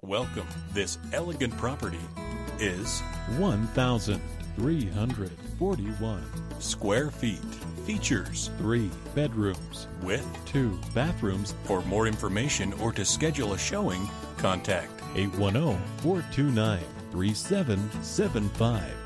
Welcome. This elegant property is 1,341 square feet. Features 3 bedrooms with 2 bathrooms. For more information or to schedule a showing, contact 810-429-3775.